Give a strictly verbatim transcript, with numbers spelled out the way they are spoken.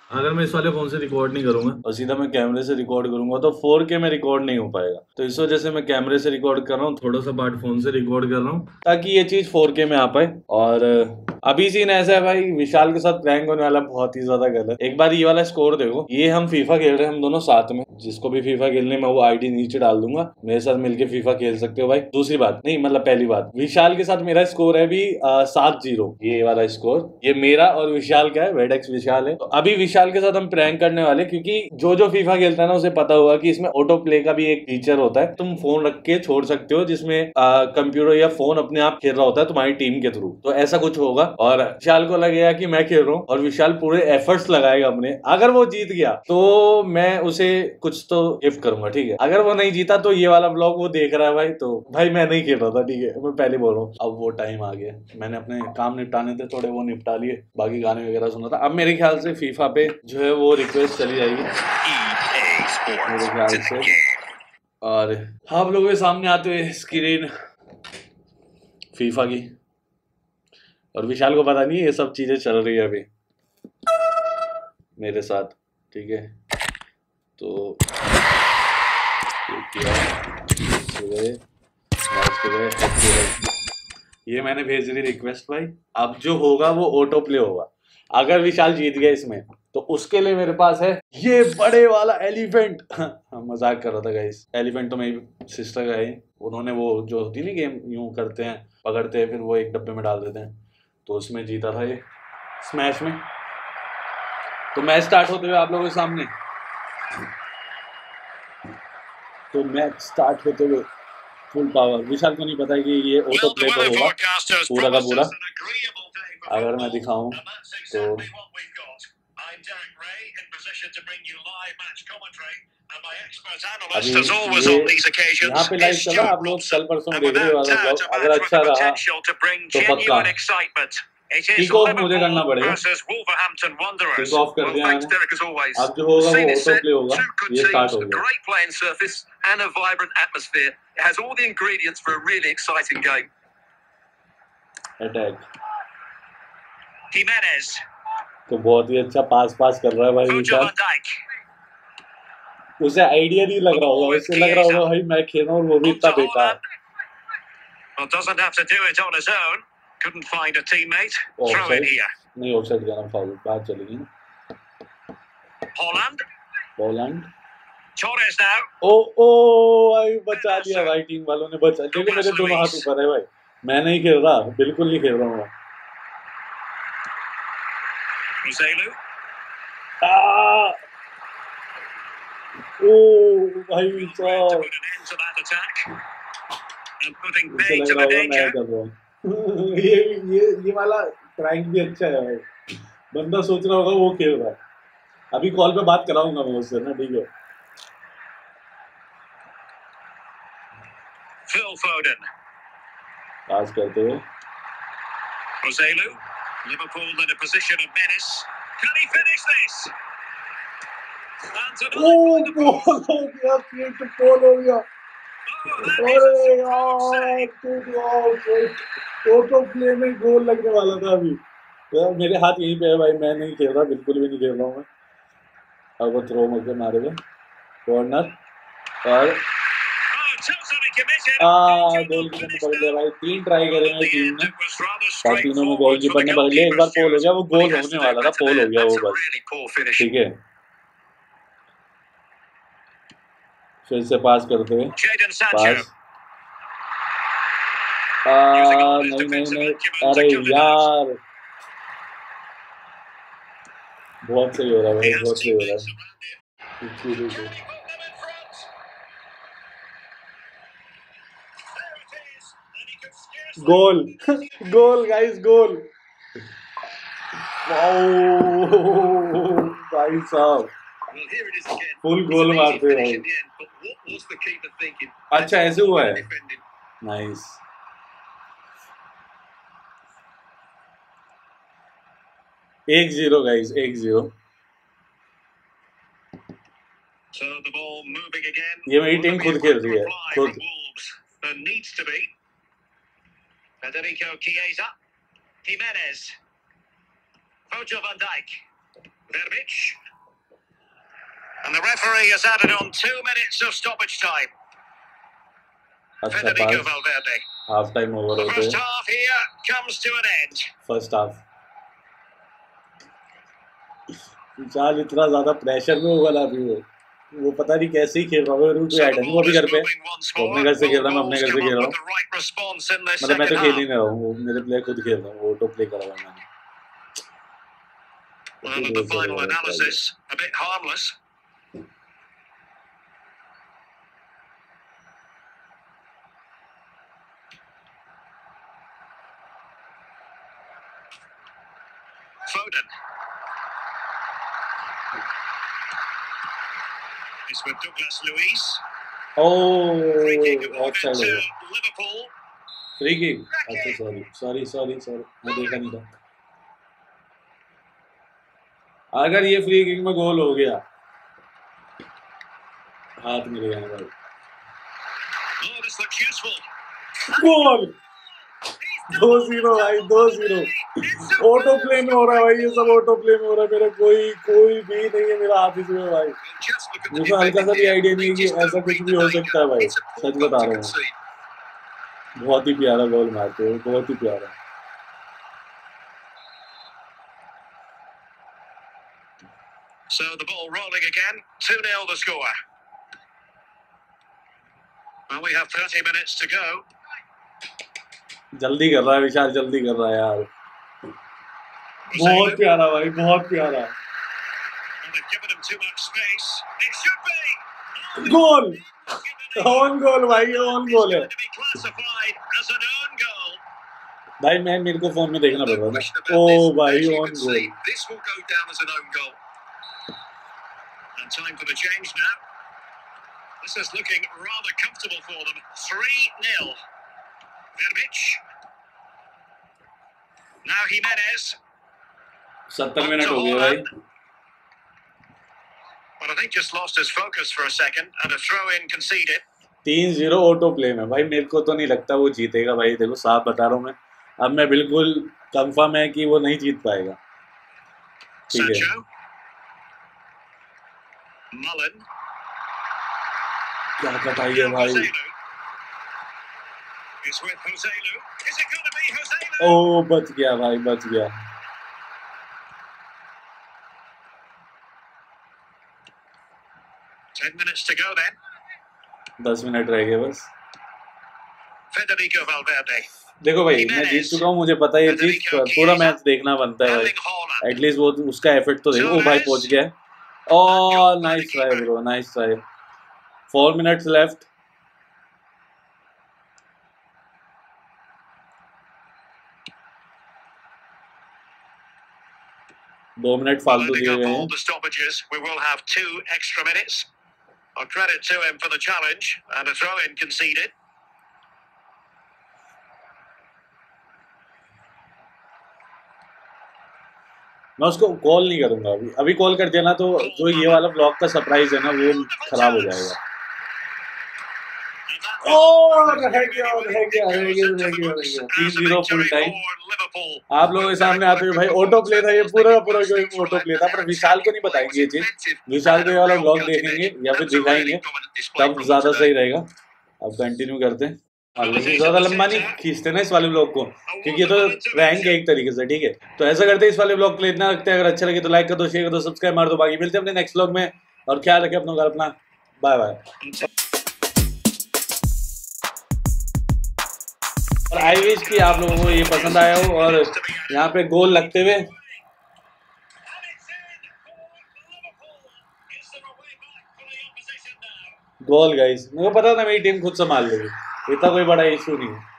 अगर मैं इस वाले फोन से रिकॉर्ड नहीं करूंगा और सीधा मैं कैमरे से रिकॉर्ड करूंगा तो फोर के में रिकॉर्ड नहीं हो पाएगा। तो इस वजह से मैं कैमरे से रिकॉर्ड कर रहा हूँ, थोड़ा सा पार्ट फोन से रिकॉर्ड कर रहा हूँ ताकि ये चीज फोर के में आ पाए। और अभी सीन ऐसा है भाई, विशाल के साथ प्रैंक होने वाला बहुत ही ज्यादा गलत। एक बार ये वाला स्कोर देखो, ये हम फीफा खेल रहे हैं हम दोनों साथ में। जिसको भी फीफा खेलने में वो आईडी नीचे डाल दूंगा, मेरे साथ मिलके फीफा खेल सकते हो भाई। दूसरी बात नहीं, मतलब पहली बात, विशाल के साथ मेरा स्कोर है अभी सात जीरो। ये वाला स्कोर ये मेरा और विशाल का है, वेडेक्स विशाल है। तो अभी विशाल के साथ हम प्रैंक करने वाले, क्योंकि जो जो फीफा खेलता है ना उसे पता होगा कि इसमें ऑटो प्ले का भी एक फीचर होता है। तुम फोन रख के छोड़ सकते हो जिसमें कंप्यूटर या फोन अपने आप खेल रहा होता है तुम्हारी टीम के थ्रू। तो ऐसा कुछ होगा और विशाल को लगेगा कि मैं खेल रहा हूँ और विशाल पूरे एफर्ट्स लगाएगा अपने। अगर वो जीत गया तो मैं उसे कुछ तो गिफ्ट करूंगा, ठीक है। अगर वो नहीं जीता तो ये वाला ब्लॉग वो देख रहा है भाई, तो भाई मैं नहीं खेल रहा था, ठीक है, मैं पहले बोल रहा हूँ। अब वो टाइम आ गया, मैंने अपने काम निपटाने थे थोड़े, वो निपटा लिए, बाकी गाने वगैरह सुना था। अब मेरे ख्याल से फीफा पे जो है वो रिक्वेस्ट चली जाएगी मेरे ख्याल से। और आप लोगों के सामने आते हुए स्क्रीन फीफा की, और विशाल को पता नहीं ये सब चीजें चल रही है अभी मेरे साथ, ठीक है। तो ये मैंने भेज दी रिक्वेस्ट भाई। अब जो होगा वो ऑटो प्ले होगा। अगर विशाल जीत गया इसमें तो उसके लिए मेरे पास है ये बड़े वाला एलिफेंट। मजाक कर रहा था गाइस, एलिफेंट तो मेरी सिस्टर का है, उन्होंने वो जो होती नहीं गेम यूं करते हैं, पकड़ते हैं फिर वो एक डब्बे में डाल देते हैं, तो उसमें जीता था ये स्मैश में। तो मैच स्टार्ट होते हुए आप लोगों के सामने, तो मैच स्टार्ट होते हुए फुल पावर। विशाल को नहीं पता है कि ये ऑटो प्ले पर होगा पूरा का पूरा। अगर मैं दिखाऊं तो अभी ये यहाँ पे लाइव चल रहा है, आप लोग कल परसों में देख रहे हो ब्लॉग। अगर अच्छा रहा तो पक्का किक ऑफ मुझे करना पड़ेगा। किक ऑफ कर दिया मैंने, अब जो होगा वो ऑटो प्ले होगा। ये स्टार्ट हो गया। अटैक तो बहुत ही अच्छा पास पास कर रहा है भाई विशाल। उसे आइडिया नहीं लग रहा होगा, उसे लग रहा होगा भाई मैं खेल रहा हूँ और वो भी इतना बेकार। Couldn't find a teammate. Throw it here. नहीं ऑफसाइड का फाउल, बात चलेगी ना। Holland. Holland. Torres now. ओ ओ भाई बचा लिया भाई, टीम वालों ने बचा लिया। लेकिन मेरे दोनों हाथ ऊपर है भाई, मैं नहीं खेल रहा, बिल्कुल नहीं खेल रहा हूँ। Roselu. आ ओ भाई साहब, मुझे लग रहा होगा मैं कर रहा हूँ। ये ये ये वाला प्रैंक भी अच्छा है भाई, बंदा सोच रहा होगा वो खेल रहा है। अभी कॉल पे बात कराऊंगा मैं उससे ना, ठीक है। Phil Foden पास करते हुए Roselu, Liverpool in a position of menace. Can he finish this? Oh, goal हो गया, फिर गोल हो गया। अरे यार, ऑटो प्ले में गोल लगने वाला था अभी। यार मेरे हाथ यहीं पे है भाई, मैं नहीं खेल रहा, बिल्कुल भी नहीं खेल रहा हूँ मैं। अब वो थ्रो मत मारे हुए कॉर्नर और आ गोलकीपर ने पकड़ लिया भाई। तीन ट्राई करे हैं टीम ने और तीनों में गोलकीपर ने पकड़ लिया। एक बार पोल हो गया, वो गोल होने वाला था, पोल हो गया वो बस, ठीक है। फिर से पास करते हुए पास, आ, नहीं नहीं नहीं, अरे यार बहुत सही हो रहा है भाई, बहुत सही हो रहा है। Goal goal guys, goal. भाई साहब फुल गोल मारते भाई। अच्छा ऐसे हुआ है, नाइस। एक जीरो गाइस, एक जीरो। ये मेरी टीम खुद खेल रही है, खुद। Federico Chiesa, Jimenez, Virgil van Dijk. Verbic. And the referee has added on two minutes of stoppage time. Federico Valverde. Half time over. The first half here comes to an end. First half. विशाल इतना ज्यादा pressure में होगा ना अभी वो वो पता नहीं कैसे ही खेल रहा है। रूट पे आया नहीं वो भी घर पे, तो अपने घर से खेल रहा हूँ, मैं अपने घर से खेल रहा हूँ, मतलब मैं तो खेल ही नहीं रहा हूँ, वो मेरे प्लेयर खुद खेल रहा हूँ, वो ऑटो प्ले करा हुआ मैंने। Well, at the final analysis, a bit harmless. Foden. It's with Douglas Luiz. Oh, Free kick awarded offside to हो गया। Liverpool. फ्री किक, अच्छा सॉरी सॉरी सॉरी सॉरी मैं देखा नहीं था। अगर ये फ्री किक में गोल हो गया, हाथ मिल गया भाई। Oh, this looks useful. गोल दो जीरो भाई, दो जीरो। ऑटो प्ले में हो रहा है भाई, ये सब ऑटो प्ले में हो रहा है, मेरा कोई कोई भी नहीं है मेरा हाथ इसमें भाई। मुझे हल्का सा भी आइडिया नहीं है कि ऐसा कुछ भी हो सकता है भाई, सच बता रहा हूँ। बहुत ही प्यारा गोल मारते हो, बहुत ही प्यारा। So the ball rolling again, two nil the score. Well, we have thirty minutes to go. जल्दी कर रहा है विशाल, जल्दी कर रहा है यार। बहुत प्यारा भाई, बहुत प्यारा। गोल, ऑन गोल भाई, ऑन गोल है भाई। मैं मेरे को फोन में देखना पड़ रहा है। ओ भाई on goal. Time for the change now. This is looking rather comfortable for them. three nil. Verbic. Now Jimenez. सत्तर मिनट हो गए भाई। But I think just lost his focus for a second and a throw in conceded. तीन zero auto play में भाई, मेरे को तो नहीं लगता वो जीतेगा भाई। देखो साफ बता रहा हूँ मैं, अब मैं बिल्कुल कंफर्म है कि वो नहीं जीत पाएगा। ठीक है। Mullen. क्या कटाई है भाई। It's with Joselu. Is it going to be Joselu? ओ बच गया भाई, बच गया। Ten minutes to go then. दस मिनट रह गए बस। Federico Valverde. देखो भाई मैं जीत चुका हूँ, मुझे पता है ये चीज, पूरा मैच देखना बनता है भाई। एटलीस्ट वो उसका एफर्ट तो देखो। ओ भाई पहुंच गया। Oh, nice try, bro. Nice try. Four minutes left. दो मिनट फालतू दिए गए हैं। The stoppages. We will have two extra minutes. I'll credit to him for the challenge and a throw in conceded. मैं उसको कॉल नहीं करूंगा अभी। अभी कॉल कर दिया ना तो जो ये वाला ब्लॉग का सरप्राइज है ना वो खराब हो जाएगा। और रह गया, रह गया, रह गया, रह गया, रह गया। तीन जीरो फुल टाइम आप लोगों के सामने आते हुए भाई। ऑटो प्ले था ये, पूरा का पूरा गेम ऑटो प्ले था। पर विशाल को नहीं बताएंगे ये चीज, विशाल को ये वाला ब्लॉग देखेंगे या फिर दिखाएंगे तब ज्यादा सही रहेगा। अब कंटिन्यू करते हैं, लेकिन ज्यादा लंबा नहीं खींचते ना इस वाले ब्लॉग को, क्योंकि ये तो रैंक है एक तरीके से। ठीक है, तो ऐसा करते हैं, इस वाले ब्लॉग को इतना रखते हैं। अगर अच्छा लगे तो लाइक कर दो, शेयर कर दो, सब्सक्राइब मार दो। बाकी मिलते हैं अपने नेक्स्ट ब्लॉग में, और ख्याल रखें अपना, अपना बाय बाय। और आई विश कि आप लोगों को ये पसंद आया हो, और यहाँ पे गोल लगते हुए गोल गाइस, मुझे पता था मेरी टीम खुद संभाल लेगी, इतना कोई बड़ा इशू नहीं है।